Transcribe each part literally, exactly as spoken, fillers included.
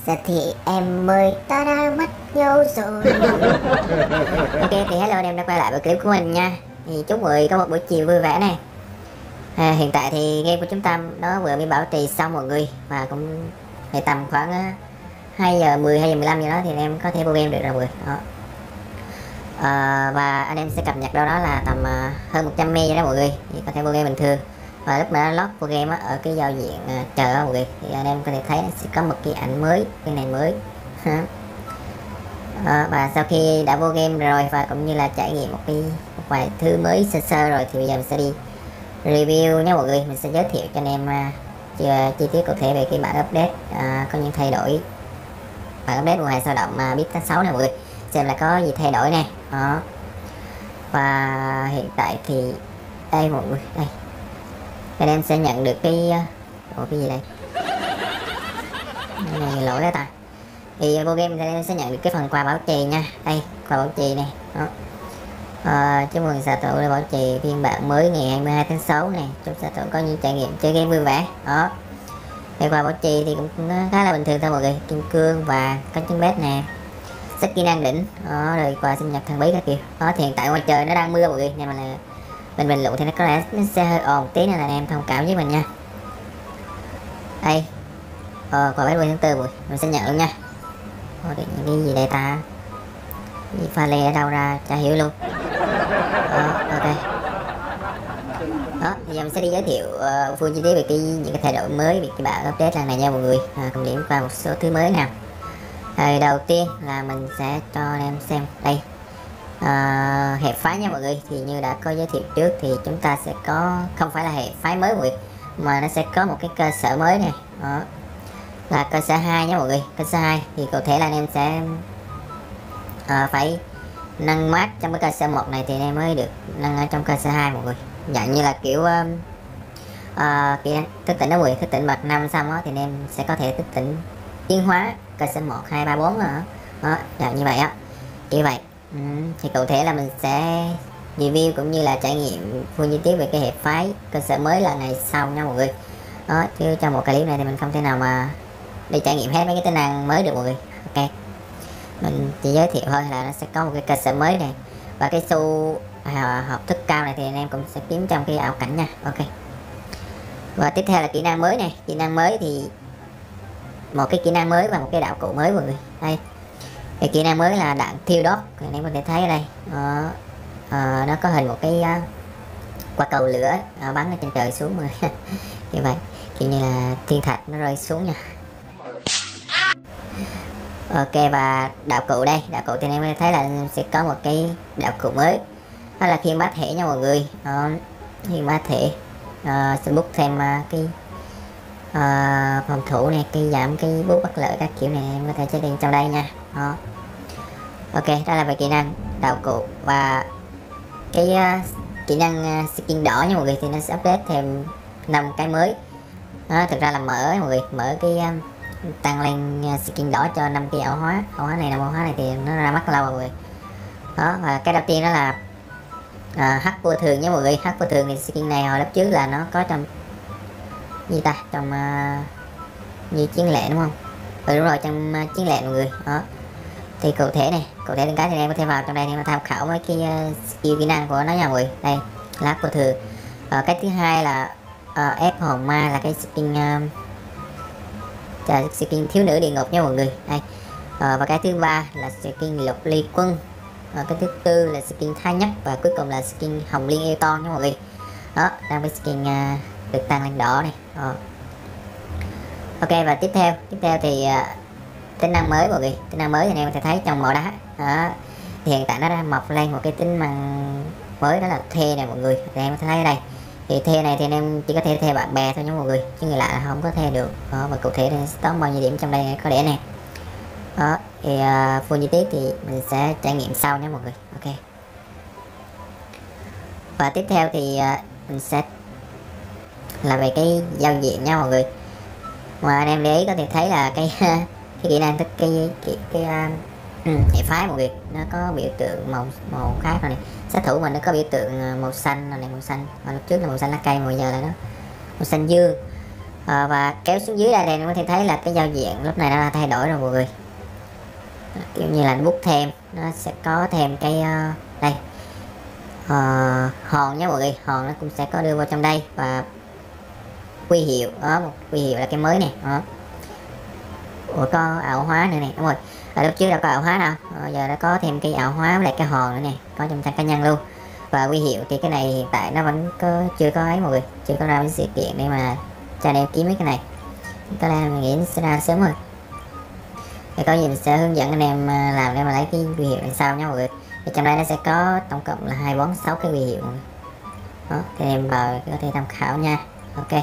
Giờ thì em mới ta đã mất nhau rồi. Ok thì hello anh em đã quay lại với clip của mình nha. Thì chúc mọi người có một buổi chiều vui vẻ này. À, hiện tại thì game của chúng ta nó vừa mới bảo trì xong mọi người, và cũng phải tầm khoảng uh, hai giờ mười, hai giờ mười lăm gì đó thì anh em có thể vô game được rồi mọi người. Đó. À, và anh em sẽ cập nhật đâu đó là tầm uh, hơn một trăm mê đó mọi người, thì có thể vô game bình thường. Và lúc mà nó lót vô game á, ở cái giao diện uh, chờ á mọi người, thì anh em có thể thấy sẽ có một cái ảnh mới, cái này mới. À, và sau khi đã vô game rồi và cũng như là trải nghiệm một cái một vài thứ mới sơ sơ rồi, thì bây giờ mình sẽ đi review nhé mọi người. Mình sẽ giới thiệu cho anh em uh, chi tiết cụ thể về cái bản update, uh, có những thay đổi bản update mùa hè sôi động uh, beta sáu này mọi người, xem là có gì thay đổi nè. Đó. Và hiện tại thì đây mọi người, đây anh em sẽ nhận được cái uh, cái gì đây, cái này lỗi đó ta. Thì vô game thì em sẽ nhận được cái phần quà bảo trì nha. Đây quà bảo trì này. Đó. À, chúc mừng xạ thủ đã bảo trì phiên bản mới ngày hai mươi hai tháng sáu này. Chúc xạ thủ có những trải nghiệm chơi game vui vẻ. Đó. Thì quà bảo trì thì cũng khá là bình thường thôi mọi người, kim cương và cánh trứng bét nè, skin năng đỉnh. Đó, rồi quà sinh nhật thằng bí các kiểu. Đó, thì hiện tại ngoài trời nó đang mưa mọi người, nên mà là mình bình luận thì nó có lẽ nó sẽ hơi ồn tí, nên là em thông cảm với mình nha. Đây ờ, quà ba mươi tháng tư mọi người, mình sẽ nhận luôn nha. Ồ, cái gì đây ta, gì pha lê ở đâu ra chả hiểu luôn. Đó, ok. Đó, bây giờ mình sẽ đi giới thiệu uh, full chi tiết về cái những cái thay đổi mới về cái bản update lần này nha mọi người. À, cùng điểm qua một số thứ mới nào. À, đầu tiên là mình sẽ cho em xem đây, à, hệ phái nha mọi người. Thì như đã có giới thiệu trước thì chúng ta sẽ có không phải là hệ phái mới mọi người, mà nó sẽ có một cái cơ sở mới này. Đó, là cơ sở hai nhé mọi người. Cơ sở hai thì cụ thể là anh em sẽ à, phải nâng mát trong cái cơ sở một này thì anh em mới được nâng ở trong cơ sở hai mọi người. Dạng như là kiểu uh, uh, kỹ thức tỉnh đó mọi người, thức tỉnh bậc năm xong đó, thì anh em sẽ có thể thức tỉnh tiến hóa cơ sở một, hai, ba, bốn nữa. Đó, dạng như vậy á, như vậy. Ừ, thì cụ thể là mình sẽ review cũng như là trải nghiệm full chi tiết về cái hệ phái cơ sở mới là ngày sau nha mọi người. Đó, chứ trong một clip này thì mình không thể nào mà đi trải nghiệm hết mấy cái tính năng mới được mọi người. Ok, mình chỉ giới thiệu thôi là nó sẽ có một cái cơ sở mới này, và cái xu à, học thức cao này thì anh em cũng sẽ kiếm trong cái ảo cảnh nha. Ok, và tiếp theo là kỹ năng mới này. Kỹ năng mới thì một cái kỹ năng mới và một cái đạo cụ mới mọi người. Đây, cái kỹ năng mới là đạn thiêu đốt, anh em có thể thấy ở đây. Đó, à, nó có hình một cái uh, quả cầu lửa uh, bắn ở trên trời xuống mọi người. Như vậy, kiểu như là thiên thạch nó rơi xuống nha. Ok, và đạo cụ đây, đạo cụ thì anh em thấy là sẽ có một cái đạo cụ mới, đó là khiên bá thể nha mọi người. Đó, khiên bá thể uh, sẽ bút thêm uh, cái uh, phòng thủ này, cái giảm cái bút bất lợi các kiểu này em có thể chế định trong đây nha. Đó. Ok, đó là về kỹ năng đạo cụ. Và cái uh, kỹ năng uh, skin đỏ nha mọi người, thì nó sẽ update thêm năm cái mới. Đó, thực ra là mở mọi người, mở cái uh, tăng lên skin đỏ cho năm cái ảo hóa. Ảo hóa này là ảo hóa này thì nó ra mắt lâu rồi. Đó, và cái đầu tiên đó là à, hắc vô thường nhé mọi người. Hắc vô thường thì skin này hồi lớp trước là nó có trong gì ta, trong uh, như chiến lệ đúng không? Ừ đúng rồi, trong uh, chiến lệ mọi người. Đó, thì cụ thể này, cụ thể từng cái thì em có thể vào trong đây để mà tham khảo mấy cái uh, skill kỹ năng của nó nha mọi người. Đây là hắc vô thường. Uh, cái thứ hai là uh, ép hồn ma, là cái skin uh, Chà, skin thiếu nữ địa ngục nha mọi người. Đây. À, và cái thứ ba là skin lục ly quân. À, cái thứ tư là skin thái nhất, và cuối cùng là skin hồng liên yêu to nha mọi người. Đó, đang với skin uh, được tăng lên đỏ này. Đó. Ok, và tiếp theo tiếp theo thì uh, tính năng mới mọi người. Tính năng mới thì anh em có thể thấy trong màu đá. Đó, thì hiện tại nó đã mọc lên một cái tính năng mới, đó là thê này mọi người. Thì em có thể thấy ở đây, thì thê này thì anh em chỉ có thể thê bạn bè thôi nha mọi người, chứ người lạ là không có thê được. Đó, và cụ thể là tóm bao nhiêu điểm trong đây có để nè. Đó, thì uh, full chi tiết thì mình sẽ trải nghiệm sau nhé mọi người. Ok, và tiếp theo thì uh, mình sẽ là về cái giao diện nha mọi người. Mà anh em để ý có thể thấy là cái cái kỹ năng cái cái cái, cái uh, hệ phái mọi người, nó có biểu tượng màu màu khác rồi này. Sát thủ mình nó có biểu tượng màu xanh rồi này, màu xanh. Mà lúc trước là màu xanh lá cây, bây giờ là nó màu xanh dương. à, và kéo xuống dưới đây thì có thể thấy là cái giao diện lúc này nó đã thay đổi rồi mọi người, kiểu như là bút thêm nó sẽ có thêm cái uh, đây uh, hòn nhé mọi người, hòn nó cũng sẽ có đưa vào trong đây, và huy hiệu đó, một huy hiệu là cái mới này đó. Ủa, có ảo hóa nữa này, đúng rồi, ở lúc trước đã có ảo hóa đâu, à, giờ đã có thêm cái ảo hóa với lại cái hòn nữa này, có trong trang cá nhân luôn. Và huy hiệu thì cái này hiện tại nó vẫn có chưa có ấy mọi người, chưa có ra cái sự kiện để mà cho anh em kiếm mấy cái này, có lẽ mình nghĩ nó sẽ ra sớm rồi. Thì có gì mình sẽ hướng dẫn anh em làm để mà lấy cái huy hiệu đằng sau nhé mọi người. Thì trong đây nó sẽ có tổng cộng là hai bốn sáu cái huy hiệu đó, thì em vào có thể tham khảo nha. Ok,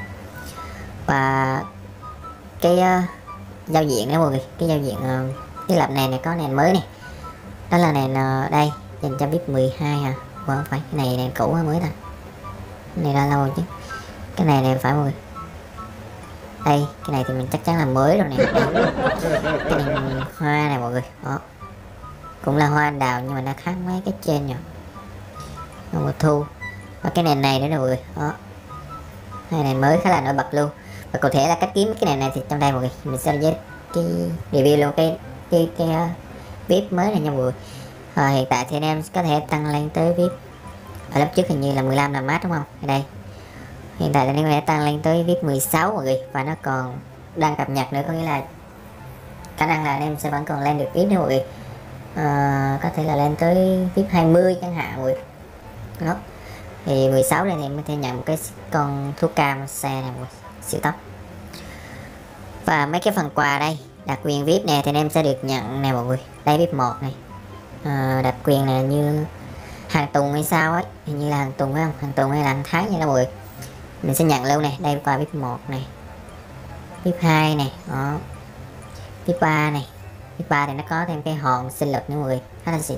và cái uh, giao diện đó mọi người, cái giao diện uh, cái lập này này có nền mới này, đó là nền uh, đây dành cho vip mười hai hả, không phải, cái này nền cũ hay mới ta, cái này ra lâu chứ, cái này này phải mọi người, đây cái này thì mình chắc chắn là mới rồi này. Cái này hoa này mọi người, đó cũng là hoa anh đào nhưng mà nó khác mấy cái trên nhỉ, mùa thu. Và cái nền này nữa nè mọi người, đó cái nền mới khá là nổi bật luôn. Và cụ thể là cách kiếm cái nền này thì trong đây mọi người mình sẽ với cái review luôn cái cái cái uh, vip mới này nha mọi người. À, hiện tại thì anh em có thể tăng lên tới vip, ở lớp trước hình như là mười lăm là mát đúng không, ở đây hiện tại thì anh em có thể tăng lên tới vip mười sáu mọi người, và nó còn đang cập nhật nữa, có nghĩa là khả năng là anh em sẽ vẫn còn lên được vip nữa mọi người. À, có thể là lên tới vip hai mươi chẳng hạn mọi người đó. Thì mười sáu này thì mới thể nhận một cái con thú cam xe này mọi người, siêu tốc. Và mấy cái phần quà đây, đặc quyền vip này thì anh em sẽ được nhận này mọi người, đây vip một này, à, đặc quyền là như hàng tuần hay sao ấy, hình như là hàng tuần phải không, hàng tuần hay là hàng tháng như đó mọi người, mình sẽ nhận luôn này, đây quà vip một này, vip hai này, đó vip ba này, vip ba thì nó có thêm cái hòn sinh lực nữa mọi người, khá là xịn.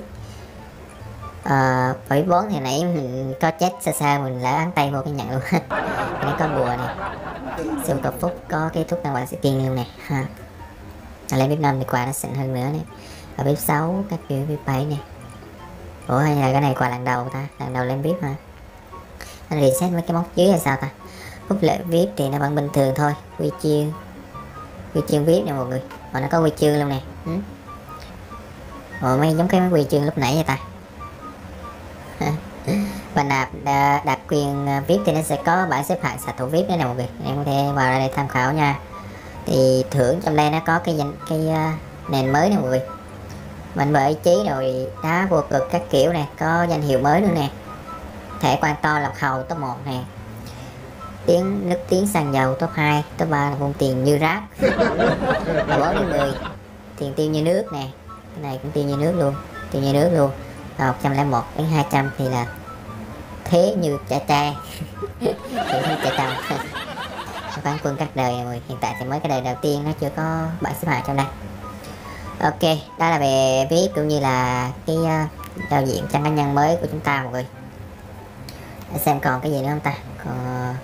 Ờ, và vip bốn thì nãy mình có chết sơ sơ, mình lỡ ấn tay vô cái nhận luôn. Nó có bùa này, siêu cầu phúc, có cái thuốc tăng quản sự kiên luôn này ha. À, lên vip năm thì quà nó xịn hơn nữa này, và vip sáu các kiểu, vip bảy này. Ủa hay là cái này quà lần đầu ta, lần đầu lên vip hả, anh reset mấy cái móc dưới là sao ta. Phúc lợi vip thì nó vẫn bình thường thôi, huy chương huy chương vip nè mọi người, và nó có huy chương luôn nè. Ừ. Ủa mấy giống cái huy chương lúc nãy vậy ta. Và nạp đặc quyền vip thì nó sẽ có bảng xếp hạng xạ thủ vip nữa nè mọi người, em có thể vào đây tham khảo nha. Thì thưởng trong đây nó có cái danh cái uh, nền mới nè mọi người, mình bởi ý chí rồi đá vô cực các kiểu này, có danh hiệu mới nữa nè, thẻ quan to lọc hầu top một nè, tiếng nước tiếng xăng dầu top hai, top ba là vùng tiền như rác. Và bốn đến mười tiền tiêu như nước nè, cái này cũng tiêu như nước luôn, tiêu như nước luôn. Và một trăm lẻ một đến hai trăm thì là thế như chả cha. Chả cha quán quân các đời mọi người, hiện tại thì mới cái đời đầu tiên nó chưa có bảng xếp hạng trong đây. Ok, đó là về vip cũng như là cái uh, giao diện trang cá nhân mới của chúng ta mọi người. Để xem còn cái gì nữa không ta, còn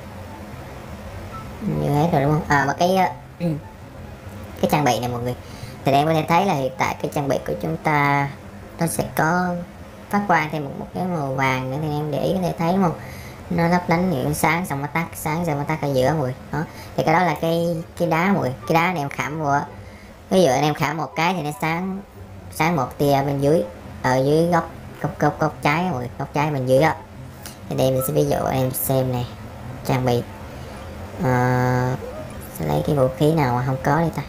như hết rồi đúng không. À một cái uh, cái trang bị này mọi người, thì em có thể thấy là hiện tại cái trang bị của chúng ta nó sẽ có phát quang thêm một, một cái màu vàng nữa, thì em để ý có thể thấy đúng không, nó lấp lánh những sáng xong nó tắt, sáng xong nó tắt ở giữa mọi người đó. Thì cái đó là cái cái đá mọi người, cái đá này em khảm vô, ví dụ anh em khảm một cái thì nó sáng sáng một tia bên dưới, ở dưới góc góc góc góc trái mọi người, góc trái bên dưới đó. Thì đây mình sẽ ví dụ em xem này, trang bị uh, sẽ lấy cái vũ khí nào mà không có đi ta,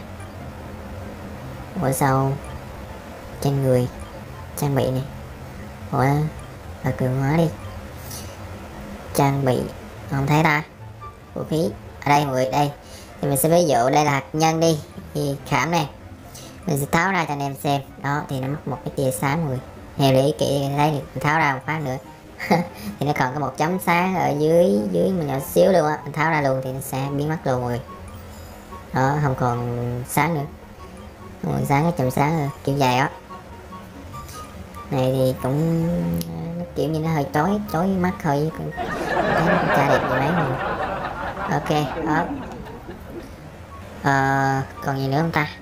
ở sau trên người trang bị này, ủa ở cường hóa đi, trang bị không thấy ta, vũ khí ở đây mọi người, đây thì mình sẽ ví dụ đây là hạt nhân đi, thì khảm này mình sẽ tháo ra cho anh em xem đó, thì nó mất một cái tia sáng mọi người, heo để ý kỹ thấy được, mình tháo ra một phát nữa. Thì nó còn có một chấm sáng ở dưới dưới mình nhỏ xíu luôn á, mình tháo ra luôn thì nó sẽ biến mất luôn mọi người đó, không còn sáng nữa, không còn sáng, cái chùm sáng rồi, kiểu dài đó. Này thì cũng nó kiểu như nó hơi chói chói mắt thôi, thấy con trai đẹp như mấy rồi. Ok đó. Ờ, còn gì nữa không ta,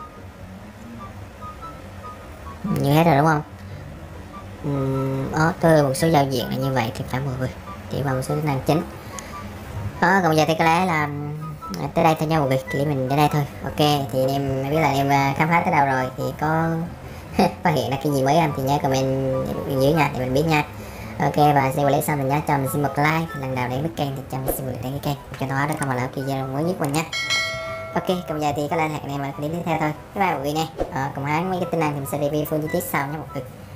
như hết rồi đúng không. Uhm, đó tôi một số giao diện là như vậy thì phải mọi người, chỉ vào một số tính năng chính. Đó, còn giờ thì có lẽ là tới đây thôi nha mọi người, clip mình đến đây thôi. Ok thì anh em biết là em khám phá tới đâu rồi, thì có phát hiện ra cái gì mới không thì nhớ comment bên dưới nha để mình biết nha. Ok, và xem clip xong mình nhớ cho mình xin một like, lần nào để biết kênh thì cho mình xin một đăng ký kênh cho nó đó không bỏ lỡ video mới nhất mình nhé. Ok, còn giờ thì có lẽ hẹn em ở clip tiếp theo thôi. Bye bye mọi người nha. Ờ, cùng hắn mấy cái tin năng thì mình sẽ review full chi tiết sau nhé mọi người.